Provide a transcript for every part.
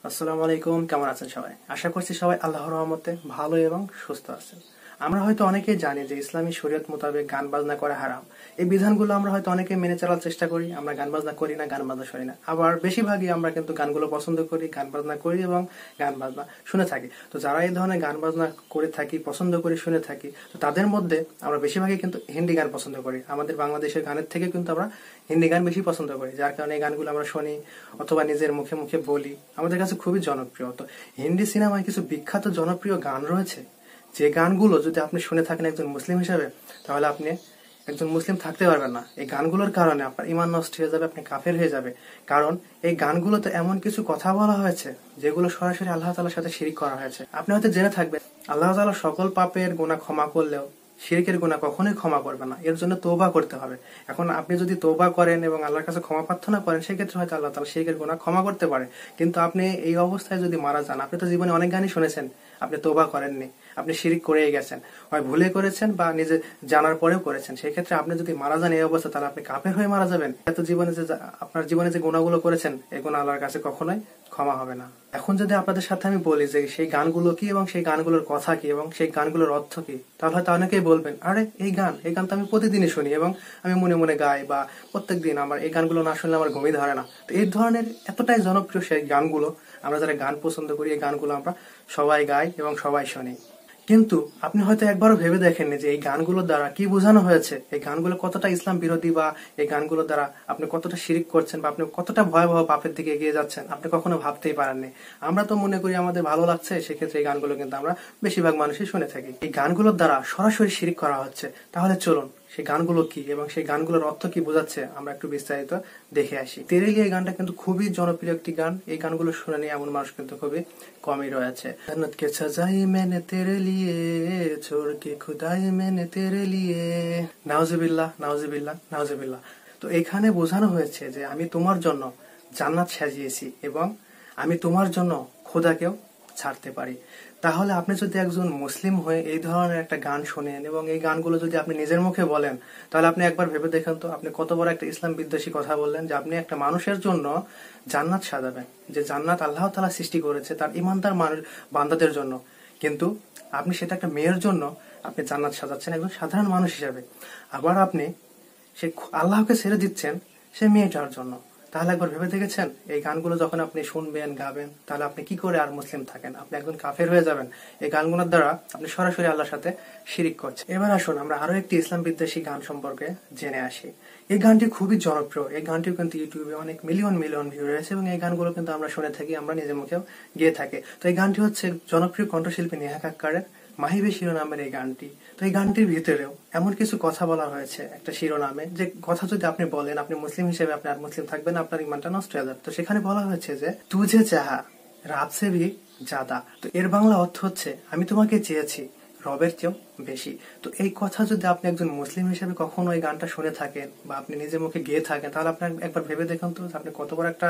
আসসালামু আলাইকুম, কেমন আছেন সবাই? আশা করছি সবাই আল্লাহর রহমতে ভালো এবং সুস্থ আছেন। আমরা হয়তো অনেকেই জানি যে ইসলামী শরীয়ত মোতাবেক গান বাজনা করা হারাম। এই বিধানগুলো আমরা হয়তো অনেকে মেনে চলার চেষ্টা করি। আমরা গান বাজনা করি না, গান বাজনা শুনি না। আবার বেশিরভাগই আমরা কিন্তু গানগুলো পছন্দ করি, গান বাজনা করি এবং গান বাজনা শুনে থাকি। তো যারা এই ধরনের গান বাজনা করে থাকি, পছন্দ করি, শুনে থাকি, তো তাদের মধ্যে আমরা বেশিরভাগই কিন্তু হিন্দি গান পছন্দ করি। আমাদের বাংলাদেশের গানের থেকে কিন্তু আমরা হিন্দি গান বেশি পছন্দ করি, যার কারণে এই গানগুলো আমরা শুনি অথবা নিজের মুখে মুখে বলি। আমাদের কাছে খুবই জনপ্রিয়। তো হিন্দি সিনেমায় কিছু বিখ্যাত জনপ্রিয় গান রয়েছে, যে গানগুলো যদি আপনি শুনে থাকেন একজন মুসলিম হিসাবে, তাহলে আপনি একজন মুসলিম থাকতে পারবেন না। এই গানগুলোর কারণে আপনার ঈমান নষ্ট হয়ে যাবে, আপনি কাফের হয়ে যাবে। কারণ এই গানগুলোতে এমন কিছু কথা বলা হয়েছে যেগুলো সরাসরি আল্লাহ তাআলার সাথে শিরিক করা হয়েছে। আপনি হয়তো জেনে থাকবেন, আল্লাহ তাআলা সকল পাপের গুনাহ ক্ষমা করলেও শিরকের গুনাহ কখনোই ক্ষমা করবে না। এর জন্য তওবা করতে হবে। এখন আপনি যদি তওবা করেন এবং আল্লাহর কাছে ক্ষমা প্রার্থনা করেন, সেক্ষেত্রে হয়তো আল্লাহ তাআলা শিরকের গুনাহ ক্ষমা করতে পারে। কিন্তু আপনি এই অবস্থায় যদি মারা যান, আপনি তো জীবনে অনেক গানই শুনেছেন, আপনি তওবা করেননি, আপনি শিরিক করেই গেছেন, হয় ভুলে করেছেন বা নিজে জানার পরেও করেছেন। সেই ক্ষেত্রে আপনি যদি মারা যান এই অবস্থা, তাহলে আপনি কাফের হয়ে মারা যাবেন। এত জীবনে যে আপনার জীবনে যে গুনাহগুলো করেছেন, এই গুনাহ আল্লাহর কাছে কখনোই ক্ষমা হবে না। এখন যদি আপনাদের সাথে আমি বলি যে সেই গানগুলো কি এবং সেই গানগুলোর কথা কি এবং সেই গানগুলোর অর্থ কি, তাহলে হয়তো অনেকেই বলবেন, আরে এই গান তো আমি প্রতিদিনই শুনি এবং আমি মনে মনে গাই, বা প্রত্যেকদিন আমার এই গানগুলো না শুনলে আমার ঘুমই ধরে না। তো এই ধরনের এতটাই জনপ্রিয় সেই গানগুলো, আমরা যারা গান পছন্দ করি, এই গানগুলো আমরা সবাই গাই এবং সবাই শুনি। কিন্তু আপনি হয়তো একবারও ভেবে দেখেননি যে এই গানগুলোর দ্বারা কি বোঝানো হয়েছে, এই গানগুলো কতটা ইসলাম বিরোধী, বা এই গানগুলোর দ্বারা আপনি কতটা শিরিক করছেন, বা আপনি কতটা ভয়াবহ পাপের দিকে এগিয়ে যাচ্ছেন, আপনি কখনো ভাবতেই পারেননি। আমরা তো মনে করি আমাদের ভালো লাগছে, সেক্ষেত্রে এই গানগুলো কিন্তু আমরা বেশিরভাগ মানুষই শুনে থাকি। এই গানগুলোর দ্বারা সরাসরি শিরিক করা হচ্ছে। তাহলে চলুন সেই গানগুলো কি এবং সেই গানগুলোর অর্থ কি বোঝাচ্ছে আমরা একটু বিস্তারিত দেখে আসি। তেরেলি এই গানটা কিন্তু খুবই জনপ্রিয় একটি গান। এই গানগুলো শুনে নিয়ে এমন মানুষ কিন্তু খুবই কমই রয়েছে। জন্নত কে সাজাই मैंने तेरे लिए छोड़ के खुदाई मैंने तेरे लिए, নাউজুবিল্লাহ নাউজুবিল্লাহ নাউজুবিল্লাহ। তো এখানে বোঝানো হয়েছে যে আমি তোমার জন্য জান্নাত সাজিয়েছি এবং আমি তোমার জন্য খোদাকেও ছাড়তে পারি। তাহলে আপনি যদি একজন মুসলিম হয়ে এই ধরনের একটা গান শোনেন এবং এই গানগুলো যদি আপনি নিজের মুখে বলেন, তাহলে আপনি একবার ভেবে দেখেন তো, আপনি কত বড় একটা ইসলাম বিদ্বেষী কথা বললেন, যে আপনি একটা মানুষের জন্য জান্নাত সাজাবেন, যে জান্নাত আল্লাহ তাআলা সৃষ্টি করেছে তার ইমানদার মানুষ বান্দাদের জন্য। কিন্তু আপনি সেটা একটা মেয়ের জন্য আপনি জান্নাত সাজাচ্ছেন একজন সাধারণ মানুষ হিসেবে। আবার আপনি সে আল্লাহকে ছেড়ে দিচ্ছেন সে মেয়েটার জন্য। তাহলে একবার ভেবে দেখেছেন, এই গানগুলো যখন আপনি শুনবেন, গাবেন, তাহলে আপনি কি করে আর মুসলিম থাকেন? আপনি একজন কাফের হয়ে যাবেন। এই গানগুলোর দ্বারা আপনি সরাসরি আল্লাহর সাথে শিরিক করছেন। এবার আসুন আমরা আরো একটি ইসলাম বিদ্বেষী গান সম্পর্কে জেনে আসি। এই গানটি খুবই জনপ্রিয়। এই গানটিও কিন্তু ইউটিউবে অনেক মিলিয়ন মিলিয়ন ভিউ রয়েছে এবং এই গানগুলো কিন্তু আমরা শুনে থাকি, আমরা নিজের মুখেও গেয়ে থাকি। তো এই গানটি হচ্ছে জনপ্রিয় কণ্ঠশিল্পী নেহা কাক্কারের মাহিবে শিরোনামের এই গানটি। তো এই গানটির ভিতরেও এমন কিছু কথা বলা হয়েছে একটা শিরোনামে, যে কথা যদি আপনি বলেন, আপনি মুসলিম হিসেবে আপনি আর মুসলিম থাকবেন, আপনার ইমানটা নষ্ট হয়ে যাবে। তো সেখানে বলা হয়েছে যে তুঝে চাহা রাত সে ভি জাদা। তো এর বাংলা অর্থ হচ্ছে আমি তোমাকে চেয়েছি রবের চেয়েও বেশি। তো এই কথা যদি আপনি একজন মুসলিম হিসেবে কখনো এই গানটা শুনে থাকেন বা আপনি নিজের মুখে গেয়ে থাকেন, তাহলে আপনার একবার ভেবে দেখুন তো, আপনি কত বড় একটা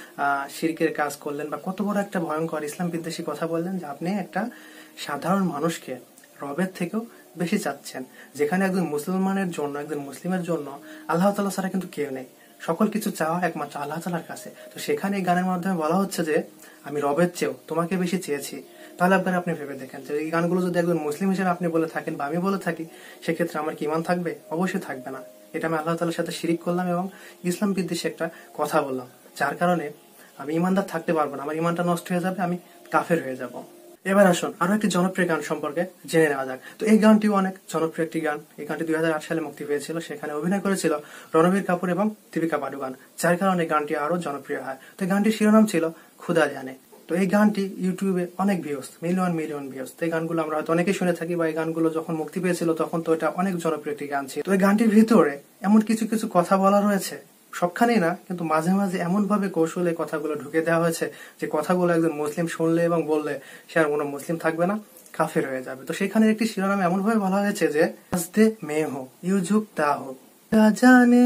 শিরকের কাজ করলেন, বা কত বড় একটা ভয়ঙ্কর ইসলাম বিদ্বেষী কথা বললেন, যে আপনি একটা সাধারণ মানুষকে রবের থেকেও বেশি চাচ্ছেন। যেখানে একজন মুসলমানের জন্য, একজন মুসলিমের জন্য আল্লাহ তাআলা ছাড়া কিন্তু কেউ নেই। সকল কিছু চাওয়া একমাত্র আল্লাহ তাআলার কাছে। তো সেখানে এই গানের মাধ্যমে বলা হচ্ছে যে আমি রবের চেয়েও তোমাকে বেশি চেয়েছি। তাহলে একবার আপনি ভেবে দেখেন যে এই গানগুলো যদি একজন মুসলিম হিসেবে আপনি বলে থাকেন বা আমি বলে থাকি, সেক্ষেত্রে আমার কি ঈমান থাকবে? অবশ্যই থাকবে না। এটা আমি আল্লাহ তাআলার সাথে শিরিক করলাম এবং ইসলাম বিদ্বেষী একটা কথা বললাম, যার কারণে আমি ঈমানদার থাকতে পারবো না, আমার ঈমানটা নষ্ট হয়ে যাবে, আমি কাফের হয়ে যাব। এবার আসুন আরো একটি জনপ্রিয় গান সম্পর্কে জেনে নেওয়া যাক। তো এই গানটিও অনেক জনপ্রিয় একটি গান। এই গানটি 2008 সালে মুক্তি পেয়েছিল। সেখানে অভিনয় করেছিল রণবীর কাপুর এবং দীপিকা পাডুকোন, যার কারণে গানটি আরো জনপ্রিয় হয়। তো এই গানটির শিরোনাম ছিল খুদা জানে। তো এই গানটি ইউটিউবে অনেক ভিউজ, মিলিয়ন মিলিয়ন ভিউজ। তো এই গানগুলো আমরা হয়তো অনেকেই শুনে থাকি, বা এই গানগুলো যখন মুক্তি পেয়েছিল তখন তো এটা অনেক জনপ্রিয় একটি গান ছিল। তো এই গানটির ভিতরে এমন কিছু কিছু কথা বলা রয়েছে, সবখানেই না কিন্তু মাঝে মাঝে এমন ভাবে কৌশলে কথাগুলো ঢুকে দেওয়া হয়েছে যে কথাগুলো একজন মুসলিম শুনলে এবং বললে সে আর কোনো মুসলিম থাকবে না, কাফের হয়ে যাবে। তো সেখানে একটি শিরোনাম এমন ভাবে বলা হয়েছে যে হসদে মে হো ইউ ঝুকতা হো জানে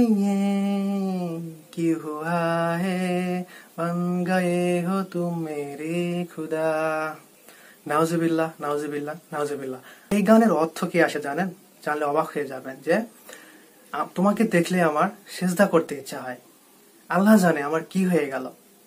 কি হুয়া হে বন গয়ে হো তুম মেরে খুদা। নাউজুবিল্লাহ নাউজুবিল্লাহ নাউজুবিল্লাহ। এই গানের অর্থ কি আসে জানেন? জানলে অবাক হয়ে যাবেন, যে তোমাকে দেখলে আমার সেজদা করতে ইচ্ছা হয়। আল্লাহ জানে আমার কি হয়ে গেল,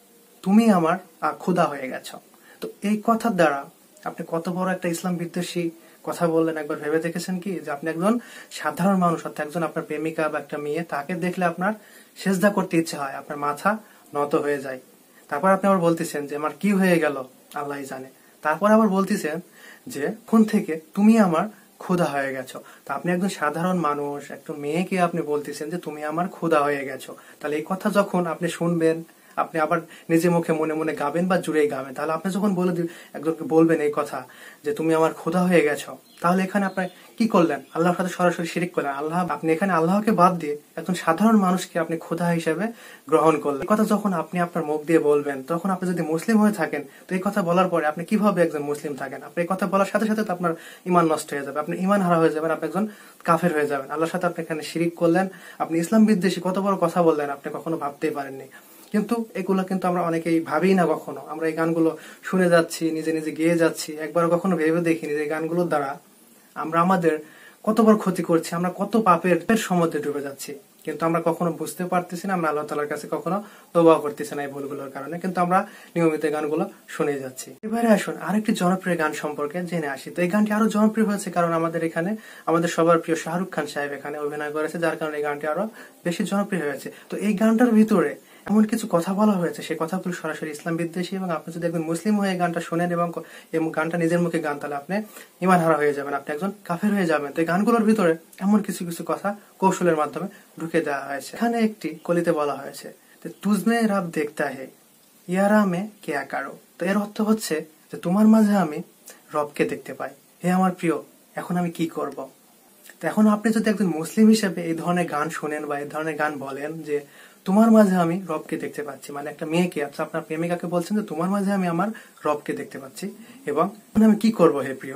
তুমি আমার খোদা হয়ে গেছো। তো এই কথার দ্বারা আপনি কত বড় একটা ইসলাম বিদ্বেষী কথা বললেন, একবার ভেবে দেখেছেন কি যে আপনি একজন সাধারণ মানুষ, অর্থাৎ একজন আপনার প্রেমিকা বা একটা মেয়ে, তাকে দেখলে আপনার সেজদা করতে ইচ্ছে হয়, আপনার মাথা নত হয়ে যায়। তারপর আপনি আবার বলতেছেন যে আমার কি হয়ে গেল আল্লাহই জানে। তারপর আবার বলতেছেন যে কোন থেকে তুমি আমার খোদা হয়ে গেছো। তো আপনি একজন সাধারণ মানুষ, একটা মেয়েকে আপনি বলতেছেন যে তুমি আমার খোদা হয়ে গেছো। তাহলে এই কথা যখন আপনি শুনবেন, আপনি আবার নিজে মুখে মনে মনে গাবেন বা জুড়েই গাবেন, তাহলে আপনি যখন একজনকে বলবেন এই কথা যে তুমি আমার খোদা হয়ে গেছো, তাহলে এখানে আপনি কি করলেন? আল্লাহর সাথে সরাসরি শিরিক করলেন। আপনি এখানে আল্লাহকে বাদ দিয়ে একজন সাধারণ মানুষকে আপনি খোদা হিসেবে গ্রহণ করলেন। এই কথা যখন আপনি আপনার মুখ দিয়ে বলবেন, তখন আপনি যদি মুসলিম হয়ে থাকেন, তো এই কথা বলার পরে আপনি কিভাবে একজন মুসলিম থাকেন? আপনি এই কথা বলার সাথে সাথে তো আপনার ইমান নষ্ট হয়ে যাবে, আপনি ইমান হারা হয়ে যাবেন, আপনি একজন কাফের হয়ে যাবেন। আল্লাহর সাথে আপনি এখানে শিরিক করলেন, আপনি ইসলাম বিদ্বেষী কত বড় কথা বললেন, আপনি কখনো ভাবতেই পারেননি। কিন্তু এগুলো কিন্তু আমরা অনেকেই ভাবি না কখনো। আমরা এই গানগুলো শুনে যাচ্ছি, নিজে নিজে গেয়ে যাচ্ছি, একবার কখনো ভেবে দেখিনি যে গানগুলোর দ্বারা আমরা আমাদের কত বড় ক্ষতি করছি, আমরা কত পাপের সমুদ্রে ডুবে যাচ্ছি। কিন্তু আমরা কখনো বুঝতে পারতেছি না, আমরা আল্লাহ তাআলার কাছে কখনো তওবা করতেছি না এই ভুলগুলোর কারণে, কিন্তু আমরা নিয়মিত গানগুলো শুনে যাচ্ছি। এবারে আসুন আরেকটি জনপ্রিয় গান সম্পর্কে জেনে আসি। তো এই গানটি আরো জনপ্রিয় হয়েছে কারণ আমাদের এখানে আমাদের সবার প্রিয় শাহরুখ খান সাহেব এখানে অভিনয় করেছে, যার কারণে এই গানটি আরো বেশি জনপ্রিয় হয়েছে। তো এই গানটার ভিতরে এমন কিছু কথা বলা হয়েছে, সেই কথাগুলো সরাসরি ইসলাম বিদ্বেষী, এবং আপনি যদি একজন মুসলিম হয়ে গানটা শোনেন এবং গানটা নিজের মুখে গান, তাহলে আপনি ইমান হারা হয়ে যাবেন, আপনি একজন কাফের হয়ে যাবেন। তো এই গানগুলোর ভিতরে এমন কিছু কিছু কথা কৌশলের মাধ্যমে ঢুকে দেওয়া হয়েছে। এখানে একটি কলিতে বলা হয়েছে যে তুজমে রাব দেখতা হে ইয়ারা মে কেয়া কারো। তো এর অর্থ হচ্ছে যে তোমার মাঝে আমি রবকে দেখতে পাই, হে আমার প্রিয়, এখন আমি কি করব? তো এখন আপনি যদি একজন মুসলিম হিসেবে এই ধরনের গান শোনেন বা এই ধরনের গান বলেন যে তোমার মাঝে আমি রবকে দেখতে পাচ্ছি, মানে একটা মেয়েকে আপনার প্রেমিকাকে বলছেন যে তোমার মাঝে আমি আমার রবকে দেখতে পাচ্ছি, এবং আমি কি করব হে প্রিয়,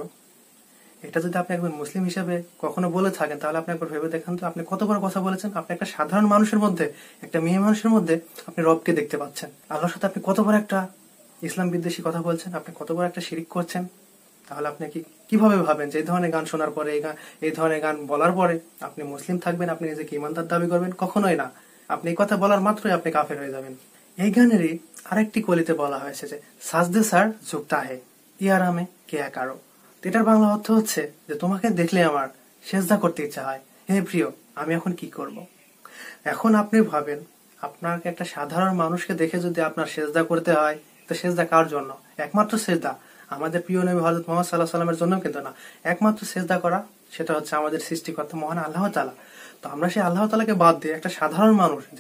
এটা যদি আপনি একজন মুসলিম হিসেবে কখনো বলে থাকেন, তাহলে আপনি একবার ভেবে দেখেন তো আপনি কত বড় কথা বলেছেন। আপনি একটা সাধারণ মানুষের মধ্যে, একটা মেয়ে মানুষের মধ্যে আপনি রবকে দেখতে পাচ্ছেন। আল্লাহর সাথে আপনি কত বড় একটা ইসলাম বিদ্বেষী কথা বলছেন, আপনি কত বড় একটা শিরিক করছেন। তাহলে আপনি কিভাবে ভাবেন যে এই ধরনের গান শোনার পরে, এই ধরনের গান বলার পরে আপনি মুসলিম থাকবেন, আপনি নিজেকে ইমানদার দাবি করবেন? কখনোই না। আপনি এই কথা বলার মাত্রই আপনি কাফের হয়ে যাবেন। এই গানেরই আরেকটি কলিতে বলা হয়েছে যে সাজদে সার যুক্তা হে ইয়ারামে কেয়া কারো। এটার বাংলা অর্থ হচ্ছে যে তোমাকে দেখলে আমার সেজদা করতে ইচ্ছা হয়, হে প্রিয়, আমি এখন কি করব? এখন আপনি ভাবেন, আপনাকে একটা সাধারণ মানুষকে দেখে যদি আপনার সেজদা করতে হয়, তো সেজদা কার জন্য? একমাত্র সেজদা আমাদের প্রিয় নবী হযরত মুহাম্মদ সাল্লাল্লাহু আলাইহি ওয়াসাল্লামের জন্য কিন্তু না। একমাত্র সেজদা করা সেটা হচ্ছে আমাদের সৃষ্টিকর্তা মহান আল্লাহ তাআলা। তো আমরা সেই আল্লাহ তাআলাকে বাদ দিয়ে একটা সাধারণ মানুষ, যে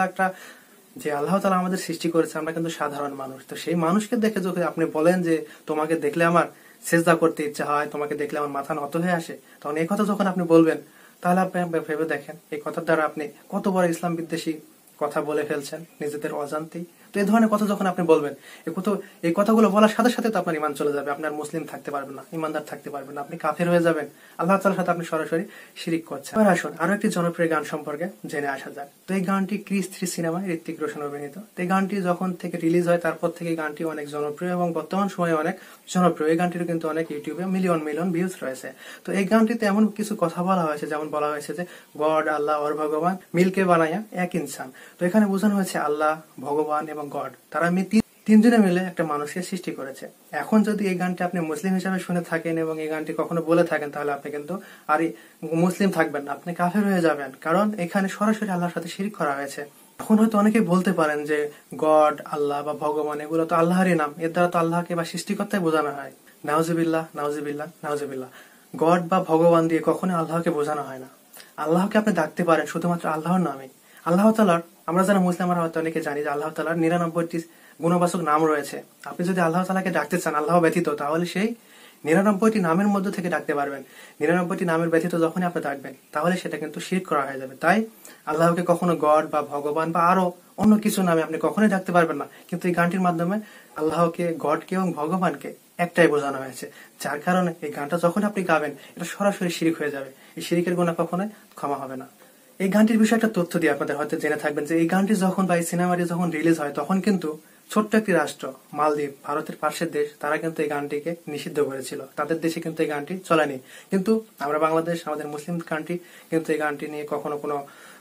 আল্লাহ তাআলা আমাদের সৃষ্টি করেছে, আমরা কিন্তু সাধারণ মানুষ। তো সেই মানুষকে দেখে যদি আপনি বলেন যে তোমাকে দেখলে আমার সেজদা করতে ইচ্ছা হয়, তোমাকে দেখলে আমার মাথা নত হয়ে আসে, তখন এই কথা যখন আপনি বলবেন, তাহলে আপনি ভেবে দেখেন এই কথার দ্বারা আপনি কত বড় ইসলাম বিদ্বেষী কথা বলে ফেলছেন নিজেদের অজান্তেই। তো এই ধরনের কথা যখন আপনি বলবেন, এই কথাগুলো বলার সাথে সাথে তো আপনার ইমান চলে যাবে, আপনার মুসলিম থাকতে পারবেন না, ইমানদার থাকতে পারবেন না, আপনি কাফের হয়ে যাবেন, আল্লাহ তাআলার সাথে আপনি সরাসরি শিরিক করছেন। এবার আসুন আরো একটি জনপ্রিয় গান সম্পর্কে জেনে আসা যাক। তো এই গানটি ক্রিস 3 সিনেমায় ঋত্বিক রোশন অভিনীত। তো এই গানটি যখন থেকে রিলিজ হয়, তারপর থেকে এই গানটি অনেক জনপ্রিয় এবং বর্তমান সময়ে অনেক জনপ্রিয়। এই গানটির কিন্তু অনেক ইউটিউবে মিলিয়ন মিলিয়ন ভিউজ রয়েছে। তো এই গানটিতে এমন কিছু কথা বলা হয়েছে, যেমন বলা হয়েছে যে গড, আল্লাহ और ভগবান মিলকে বানায়া এক ইনসান। তো এখানে বোঝানো হয়েছে আল্লাহ, ভগবান এবং গড, তারা তিনজনে মিলে একটা মানুষকে সৃষ্টি করেছে। এখন যদি এই গানটি আপনি মুসলিম হিসাবে শুনে থাকেন এবং এই গানটি কখনো বলে থাকেন, তাহলে আপনি কিন্তু আর মুসলিম থাকবেন না, আপনি কাফের হয়ে যাবেন, কারণ এখানে সরাসরি আল্লাহর সাথে শিরিক করা হয়েছে। এখন হয়তো অনেকে বলতে পারেন যে গড, আল্লাহ বা ভগবান এগুলো তো আল্লাহরই নাম, এর দ্বারা তো আল্লাহকে বা সৃষ্টিকর্তাই বোঝানো হয়। নাউজুবিল্লাহ, নাউজুবিল্লাহ, নাউজুবিল্লাহ। গড বা ভগবান দিয়ে কখনো আল্লাহকে বোঝানো হয় না। আল্লাহকে আপনি ডাকতে পারেন শুধুমাত্র আল্লাহর নামে। আল্লাহ তাআলার, আমরা যারা মুসলিম আমরা হয়তো অনেকে জানি যে আল্লাহ তাআলার 99টি গুণবাচক নাম রয়েছে। আপনি যদি আল্লাহ তাআলাকে ডাকতে চান আল্লাহ ব্যতীত, তাহলে সেই 99টি নামের মধ্যে থেকে ডাকতে পারবেন। 99টি নামের ব্যতীত যখনই আপনি ডাকবেন, তাহলে সেটা কিন্তু শিরক করা হয়ে যাবে। তাই আল্লাহকে কখনো গড বা ভগবান বা আরো অন্য কিছু নামে আপনি কখনোই ডাকতে পারবেন না। কিন্তু এই গানটির মাধ্যমে আল্লাহকে, গডকে এবং ভগবানকে একটাই বোঝানো হয়েছে, যার কারণে এই গানটা যখন আপনি গাবেন, এটা সরাসরি শিরিক হয়ে যাবে। এই শিরিকের গুনাহ কখনোই ক্ষমা হবে না। এই গানটির বিষয়ে একটা তথ্য দিয়ে আপনাদের হয়তো জেনে থাকবেন যে এই গানটি যখন বা এই সিনেমাটি যখন রিলিজ হয়, তখন কিন্তু ছোট্ট একটি রাষ্ট্র মালদ্বীপ, ভারতের পাশের দেশ, তারা কিন্তু এই গানটিকে নিষিদ্ধ করেছিল। তাদের দেশে কিন্তু এই গানটি চলেনি। কিন্তু আমরা বাংলাদেশ, আমাদের মুসলিম কান্ট্রি কিন্তু এই গানটি নিয়ে কখনো কোনো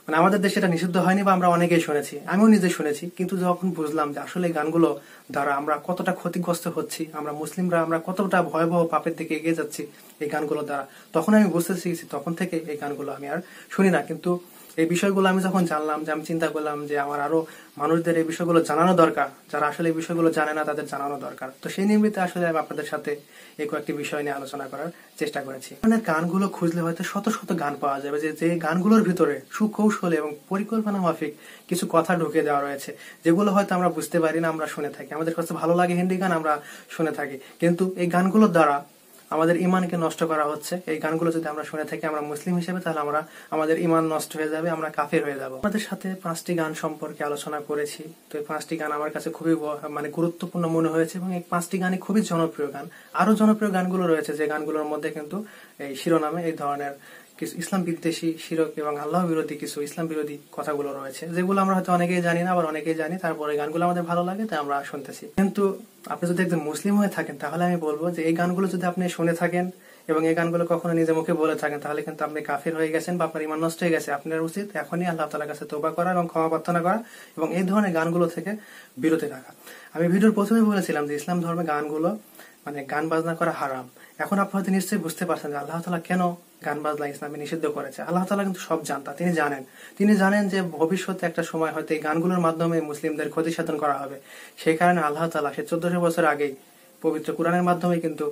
মানে আমাদের দেশে এটা নিষিদ্ধ হয়নি বা আমরা অনেকেই শুনেছি, আমিও নিজে শুনেছি, কিন্তু যখন বুঝলাম যে আসলে এই গানগুলো দ্বারা আমরা কতটা ক্ষতিগ্রস্ত হচ্ছি, আমরা মুসলিমরা আমরা কতটা ভয়াবহ পাপের দিকে এগিয়ে যাচ্ছি এই গানগুলোর দ্বারা, তখন আমি বুঝতে শিখেছি। তখন থেকে এই গানগুলো আমি আর শুনি না। কিন্তু এই বিষয়গুলো আমি যখন জানলাম, যে আমি চিন্তা করলাম যে আমার আরো মানুষদের এই বিষয়গুলো জানানো দরকার, যারা আসলে এই বিষয়গুলো জানে না তাদের জানানো দরকার। তো সেই নিমিত্তে আসলে আমি আপনাদের সাথে এই কয়েকটি বিষয় নিয়ে আলোচনা করার চেষ্টা করেছি। মানে গানগুলো খুঁজলে হয়তো শত শত গান পাওয়া যাবে, যে গানগুলোর ভিতরে সুকৌশল এবং পরিকল্পনা মাফিক কিছু কথা ঢুকে দেওয়া রয়েছে, যেগুলো হয়তো আমরা বুঝতে পারি না, আমরা শুনে থাকি, আমাদের কাছে ভালো লাগে হিন্দি গান আমরা শুনে থাকি, কিন্তু এই গানগুলোর দ্বারা আমাদের ইমানকে নষ্ট করা হচ্ছে। এই গানগুলো যদি আমরা শুনে থাকি আমরা মুসলিম হিসেবে, তাহলে আমাদের ইমান নষ্ট হয়ে যাবে, আমরা কাফের হয়ে যাব। আমাদের সাথে 5টি গান সম্পর্কে আলোচনা করেছি। তো এই 5টি গান আমার কাছে খুবই মানে গুরুত্বপূর্ণ মনে হয়েছে এবং এই 5টি গানই খুবই জনপ্রিয় গান। আরো জনপ্রিয় গানগুলো রয়েছে, যে গানগুলোর মধ্যে কিন্তু এই শিরোনামে এই ধরনের কিছু ইসলাম বিদ্বেষী, শিরক এবং আল্লাহ বিরোধী কিছু ইসলাম বিরোধী কথাগুলো রয়েছে, যেগুলো আমরা হয়তো অনেকেই জানি না, আবার অনেকেই জানি। তারপরে গানগুলো আমাদের ভালো লাগে তাই আমরা শুনতেছি। কিন্তু আপনি যদি একজন মুসলিম হয়ে থাকেন, তাহলে আমি বলবো যে এই গানগুলো যদি আপনি শুনে থাকেন এবং এই গানগুলো কখনো নিজে মুখে বলে থাকেন, তাহলে কিন্তু আপনি কাফির হয়ে গেছেন বা আপনার ইমান নষ্ট হয়ে গেছে। আপনার উচিত এখনই আল্লাহ তাআলার কাছে তওবা করা এবং ক্ষমা প্রার্থনা করা এবং এই ধরনের গানগুলো থেকে বিরতি রাখা। আমি ভিডিওর প্রথমে বলেছিলাম যে ইসলাম ধর্মে গানগুলো মানে গান বাজনা করা হারাম। এখন আপনি হয়তো নিশ্চয়ই বুঝতে পারছেন যে আল্লাহ তাআলা কেন গান বাজনা ইসলামে নিষিদ্ধ করেছে। আল্লাহ তাআলা কিন্তু সব জানতা, তিনি জানেন যে ভবিষ্যতে একটা সময় হয়তো এই গানগুলোর মাধ্যমে মুসলিমদের ক্ষতি সাধন করা হবে। সেই কারণে আল্লাহ তাআলা সে 1400 বছর আগেই পবিত্র কোরআনের মাধ্যমে কিন্তু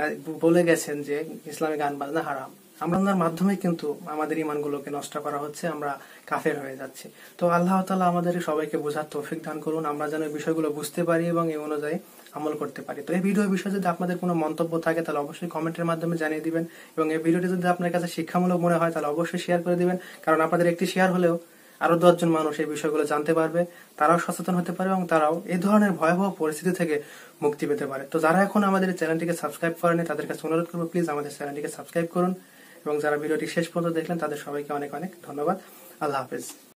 বলে গেছেন যে ইসলামে গান বাজনা হারাম। আমরার মাধ্যমে কিন্তু আমাদের ইমানগুলোকে নষ্ট করা হচ্ছে, আমরা কাফের হয়ে যাচ্ছি। তো আল্লাহ তাআলা আমাদের সবাইকে বোঝার তৌফিক দান করুন, আমরা যেন এই বিষয়গুলো বুঝতে পারি এবং এই অনুযায়ী আমল করতে পারি। তো এই ভিডিওর বিষয়ে যদি আপনাদের কোনো মন্তব্য থাকে তাহলে অবশ্যই কমেন্টের মাধ্যমে জানিয়ে দিবেন এবং এই ভিডিওটি যদি আপনার কাছে শিক্ষামূলক মনে হয় তাহলে অবশ্যই শেয়ার করে দিবেন, কারণ আপনাদের একটি শেয়ার হলেও আরো 10 জন মানুষ এই বিষয়গুলো জানতে পারবে, তারাও সচেতন হতে পারবে এবং তারাও এই ধরনের ভয়াবহ পরিস্থিতি থেকে মুক্তি পেতে পারে। তো যারা এখন আমাদের চ্যানেলটিকে সাবস্ক্রাইব করেনি তাদের কাছে অনুরোধ করবো, প্লিজ আমাদের চ্যানেলটিকে সাবস্ক্রাইব করুন এবং যারা ভিডিওটি শেষ পর্যন্ত দেখলেন তাদের সবাইকে অনেক অনেক ধন্যবাদ। আল্লাহ হাফেজ।